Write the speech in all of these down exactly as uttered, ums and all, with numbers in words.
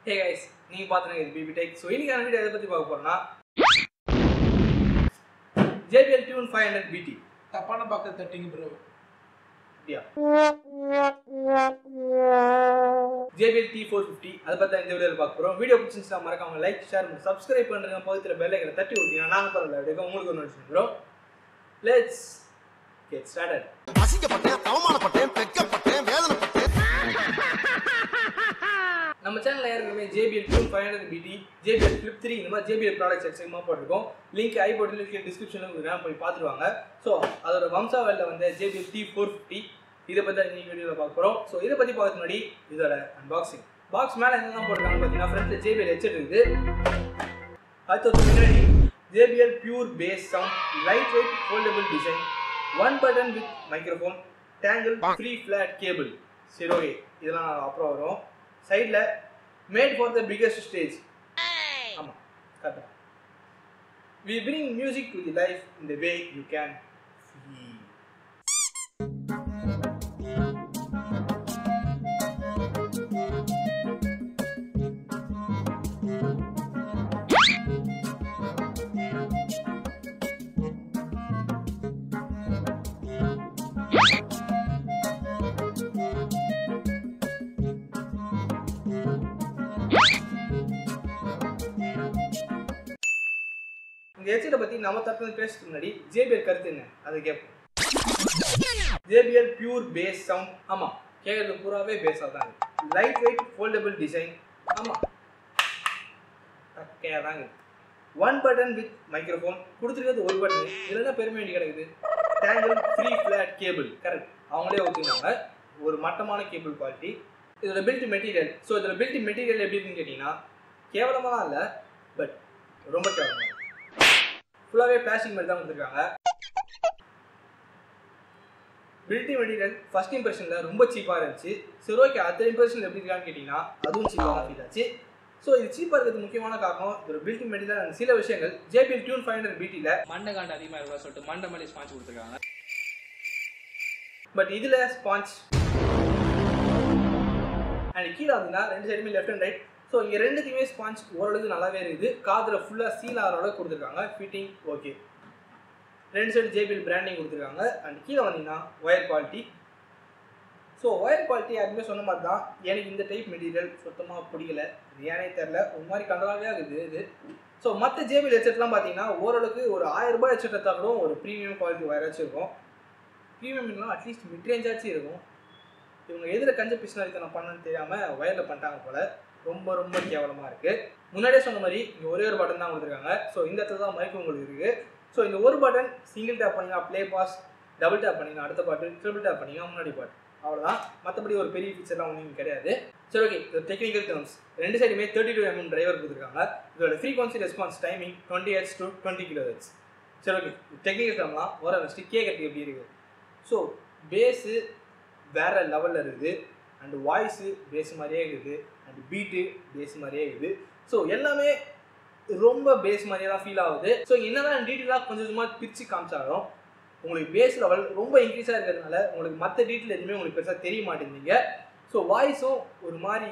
Hey guys, நீங்க பாத்தீங்க இது B B Tech. So இன்னைக்கான வீடியோ எதை பத்தி பார்க்க போறோம்னா J B L Tune five hundred B T. தப்பான பக்கத்தை தட்டிங்க bro. யா. J B L T four fifty அத பத்தி இந்த வீடியோல பார்க்க போறோம். வீடியோ பிடிச்சிருந்தா மறக்காம லைக், ஷேர் மற்றும் Subscribe பண்ணுங்க. பக்கத்துல பெல் ஐகானை தட்டி விட்டீங்கன்னா நாங்க போற வீடியோ உங்களுக்கு ஒரு நோட்டிஃபிகேஷன் வரும். Let's get started. அசிங்கப்பட்டேன், அவமானப்பட்டேன், வெட்கப்பட்டேன், வேதனைப்பட்டேன். நம்ம சேனல்ல ஏற்கனவே J B L Tune five hundred B T, J B L Flip three இந்த மாதிரி J B L ப்ராடக்ட்ஸ் எக்ஸ்ட்ரீமா போட்டுருக்கோம். லிங்க் ஐ பட்டன்ல இருக்க டிஸ்கிரிப்ஷன்ல உங்களுக்கு போய் பார்த்துடுவாங்க. ஸோ அதோட வம்சாவளில வந்து J B L T four fifty இதை பற்றி இன்னைக்கு வீடியோவில் பார்க்க போகிறோம். ஸோ இதை பற்றி பார்க்கறதுக்கு முன்னாடி இதோட அன்பாக்சிங். பாக்ஸ் மேலே என்னென்ன போட்டிருக்காங்கன்னு பார்த்தீங்கன்னா ஃப்ரண்ட்ல J B L ஹெட்செட் இருக்குது. அடுத்து முன்னாடி J B L Pure Bass Sound light weight foldable design, one button with microphone, tangle free flat cable. சரி ஓகே, இதெல்லாம் அப்புறம் வரும். சைடில் made for the biggest stage. ஆமாம் கரெக்டாக. We bring music to the life in the way you can feel. இந்த ஹெட்செட்டை பற்றி நம்ம தரப்பு பேசுறதுக்கு முன்னாடி J B L கருத்து என்ன அதை கேட்போம். J B L Pure Bass Sound. ஆமாம், கேட்கறது பூராவே பேஸாக தான் இருக்குது. Light weight foldable design. ஆமாம் கே தாங்க. ஒன் பட்டன் வித் மைக்ரோஃபோன் கொடுத்துருக்கிறது ஒரு பட்டன். இதெல்லாம் பெருமை வேண்டி கிடக்குது. Tangle free flat cable. Correct, அவங்களே ஒத்துக்கிட்டாங்க. ஒரு மட்டமான கேபிள் குவாலிட்டி. இதோட பில்ட் மெட்டீரியல். ஸோ இதோட பில்ட் மெட்டீரியல் எப்படி இருக்குன்னு கேட்டிங்கன்னா கேவலமாக தான் இல்லை, பட் ரொம்ப கேவலமாக. ஃபுல்லாகவே பிளாஸ்டிக் மாதிரி தான் கொடுத்துருக்காங்க. பில்ட் மெட்டீரியல் ஃபர்ஸ்ட் இம்ப்ரெஷனில் ரொம்ப சீப்பாக இருந்துச்சு. சரி ஓகே, அடுத்த இம்ப்ரெஷன் எப்படி இருக்கான்னு கேட்டிங்கன்னா அதுவும் சீப்பாக தான் ஃபீல் ஆச்சு. ஸோ இது சீப்பாக இருக்கிறது முக்கியமான காரணம் இதோட பில்ட் மெட்டீரியல். சில விஷயங்கள் J B L Tune five hundred B T ல மண்டை காண்டு அதிகமாக இருக்கா சொல்லிட்டு மண்டை மேலே ஸ்பான்ச் கொடுத்துருக்காங்க. பட் இதில் ஸ்பான்ச் அண்ட் கீழே வந்தீங்கன்னா ரெண்டு சைடுமே லெஃப்ட் அண்ட் ரைட். ஸோ இங்கே ரெண்டுத்தையுமே ஸ்பான்ச் ஓரளவுக்கு நல்லாவே இருக்குது. காதில் ஃபுல்லாக சீல் ஆகிற அளவுக்கு கொடுத்துருக்காங்க. Fitting okay. ரெண்டு side J B L branding கொடுத்துருக்காங்க. அண்ட் கீழே வந்தீங்கன்னா wire quality. So wire quality யாருமே சொன்ன மாதிரி தான். எனக்கு இந்த டைப் மெட்டீரியல் சுத்தமாக பிடிக்கல. ஏனே தெரில, ஒரு மாதிரி கண்டராகவே ஆகுது இது. ஸோ மற்ற J B L ஹெட்செட்லாம் பார்த்தீங்கன்னா ஓரளவுக்கு ஒரு ஆயிரம் ரூபாய் ஹெட்செட் எடுத்தாலும் ஒரு ப்ரீமியம் குவாலிட்டி ஒயராச்சும் இருக்கும். ப்ரீமியம்லாம் அட்லீஸ்ட் மிட் ரேஞ்சாச்சும் இருக்கும். இவங்க எதில் கஞ்ச பிஸ்னரித்தனம் பண்ணணும்னு தெரியாமல் ஒயரில் பண்ணிட்டாங்க போல். ரொம்ப ரொம்ப கேவலமாக இருக்குது. முன்னாடியே சொன்ன மாதிரி இங்கே ஒரே ஒரு பட்டன் தான் கொடுத்துருக்காங்க. ஸோ இந்த இடத்துல தான் மைக் உங்களுக்கு இருக்குது. ஸோ இந்த ஒரு பட்டன் சிங்கிள் டேப் பண்ணிங்கன்னா ப்ளே பாஸ், டபுள் டேப் பண்ணிங்கன்னா அடுத்த பாட்டு, ட்ரிபிள் டேப் பண்ணிங்கன்னா முன்னாடி பாட்டு. அவ்வளோதான். மற்றபடி ஒரு பெரிய ஃபீச்சர்லாம் ஒன்றும் கிடையாது. சரி ஓகே, இது டெக்னிக்கல் டேர்ம்ஸ். ரெண்டு சைடுமே தேர்ட்டி டூ எம்எம் டிரைவர் கொடுத்துருக்காங்க. இதோட frequency response timing twenty hertz to twenty kilo hertz. சரி ஓகே, டெக்னிக்கல் டேர்ம்லாம் வர வச்சுட்டு கேட்கறதுக்கு எப்படி இருக்குது. ஸோ பேஸு வேறு லெவலில் இருக்குது. அண்ட் வாய்ஸு பேஸ் மாதிரியே இருக்குது. அண்ட் பீட்டு பேஸ் மாதிரியே இருக்குது. ஸோ எல்லாமே ரொம்ப பேஸ் மாதிரியே தான் ஃபீல் ஆகுது. ஸோ என்னதான் டீட்டெயிலாக கொஞ்சம் கொஞ்சமாக பிரித்து காமிச்சாலும் உங்களுக்கு பேஸ் லெவல் ரொம்ப இன்க்ரீஸாக இருக்கிறதுனால உங்களுக்கு மற்ற டீட்டெயில் எதுவுமே உங்களுக்கு பெருசாக தெரிய மாட்டேங்குதுங்க. ஸோ வாய்ஸும் ஒரு மாதிரி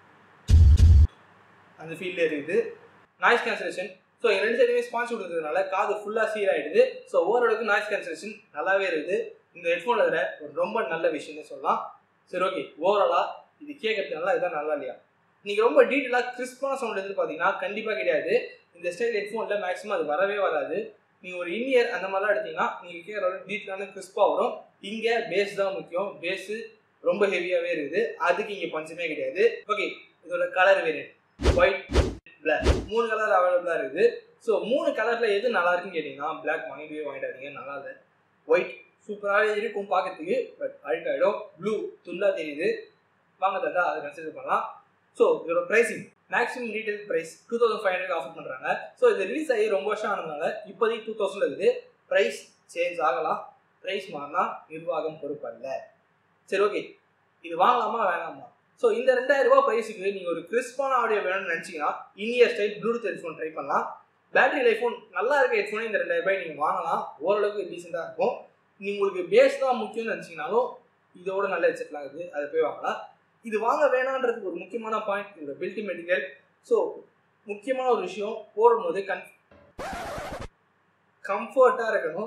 அந்த ஃபீல்டில் இருக்குது. Noise cancellation. ஸோ ரெண்டு சைடுமே ஸ்பான்ஸ் கொடுக்கறதுனால காது ஃபுல்லாக சீர் ஆகிடுது. ஸோ ஓரளவுக்கு நாய்ஸ் கேன்சலேஷன் நல்லாவே இருக்குது. இந்த ஹெட்ஃபோனில் இருக்கிற ஒரு ரொம்ப நல்ல விஷயம்னு சொல்லலாம். சரி ஓகே, ஓவராலாக இது கேட்கறது நல்லா இதுதான் நல்லா இல்லையா? நீங்கள் ரொம்ப டீட்டெயிலாக கிறிஸ்பான சவுண்ட் எதுன்னு பார்த்தீங்கன்னா கண்டிப்பாக கிடையாது. இந்த ஸ்டைல் ஹெட்ஃபோனில் மேக்ஸிமம் அது வரவே வராது. நீங்கள் ஒரு இன்இயர் அந்த மாதிரிலாம் எடுத்தீங்கன்னா நீங்கள் கேட்குற டீட்டெயிலான கிறிஸ்பாக வரும். இங்கே பேஸ் தான் முக்கியம். பேஸு ரொம்ப ஹெவியாகவே இருக்குது. அதுக்கு இங்கே பஞ்சமே கிடையாது. ஓகே, இதோட கலர் வேரியன்ட் ஒயிட், பிளாக், மூணு கலர் அவைலபிளாக இருக்குது. ஸோ மூணு கலரில் எது நல்லா இருக்குன்னு கேட்டிங்கன்னா பிளாக் வாங்கிட்டு வாங்கிட்டாதீங்க, நல்லா இல்லை. ஒயிட் சூப்பராகவே இருக்கும் பார்க்கறதுக்கு, பட் அழுக்காயிடும். ப்ளூ துல்லாக தெரியுது, வாங்க தந்தா அதை கன்சிடர் பண்ணலாம். ஸோ இதோட pricing maximum retail price two thousand five hundred offer பண்ணுறாங்க. ஸோ இது ரிலீஸ் ஆகி ரொம்ப வருஷம் ஆனதுனால இப்போதைக்கு டூ தௌசண்ட் இருக்குது. ப்ரைஸ் சேஞ்ச் ஆகலாம். ப்ரைஸ் மாறினா நிர்வாகம் பொறுப்பல்ல. சரி ஓகே, இது வாங்கலாமா வேணாமா? ஸோ இந்த ரெண்டாயிரம் ரூபாய் ப்ரைஸுக்கு நீங்கள் ஒரு கிறிஸ்பான ஆடியோ வேணும்னு நினச்சிங்கன்னா in ear style Bluetooth headphone try பண்ணலாம். பேட்டரி லைஃபோன் நல்லா இருக்க ஹெட்ஃபோன் இந்த ரெண்டாயிரம் ரூபாய் நீங்கள் வாங்கலாம். ஓரளவுக்கு டீசெண்டாக இருக்கும். நீங்கள் உங்களுக்கு பேஸ் தான் முக்கியம்னு நினச்சிங்கனாலும் இதோட நல்ல ஹெட்செட்லாம் இருக்குது, அதை போய் வாங்கலாம். இது வாங்க வேணான்றதுக்கு ஒரு முக்கியமான பாயிண்ட் இந்த பில்ட் மெட்டீரியல். ஸோ முக்கியமான ஒரு விஷயம், போடும்போது கன் கம்ஃபர்ட்டாக இருக்கணும்,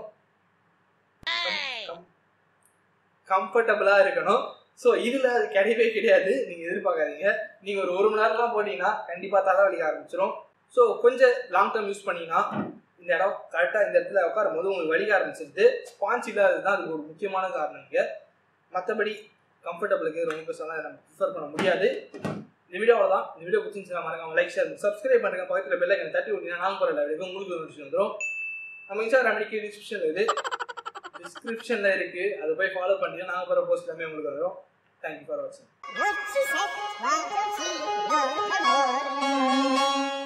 கம்ஃபர்டபுளாக இருக்கணும். ஸோ இதில் அது கிடையவே கிடையாது, நீங்கள் எதிர்பார்க்காதீங்க. நீங்கள் ஒரு ஒரு மணி நேரம்லாம் போட்டிங்கன்னா கண்டிப்பாக தலைவலிக்க ஆரம்பிச்சிடும். ஸோ கொஞ்சம் லாங் டேர்ம் யூஸ் பண்ணிங்கன்னா இந்த இடம் கரெக்டாக இந்த இடத்துல உட்காரும் போது உங்களுக்கு வலிக்க ஆரம்பிச்சிருது. ஸ்பான்ச் இல்லாதது தான் அதுக்கு ஒரு முக்கியமான காரணம் இங்கே. மற்றபடி கம்ஃபர்டபுளுக்கு ரொம்ப பெருசாக நம்ம ப்ரிஃபர் பண்ண முடியாது. இந்த வீடியோவில் தான். இந்த வீடியோ பிடிச்சிருந்துச்சுன்னா மறக்காம லைக் ஷேர் சப்ஸ்கிரைப் பண்ணுங்க. பக்கத்தில் பெல் ஐக்கனை தட்டி விட்டீங்கன்னா நாங்கள் போகிற வீடியோ உங்களுக்கு ஒரு விஷயம் வந்துடும். நம்ம இன்ஸ்டாகிராம் ஐடி டிஸ்கிரிப்ஷனில் இருக்குது டிஸ்கிரிப்ஷனில் இருக்குது அதை போய் ஃபாலோ பண்ணிங்கன்னா நாங்கள் போகிற போஸ்ட் எல்லாமே உங்களுக்கு வரும். தேங்க்யூ ஃபார் வாட்சிங்.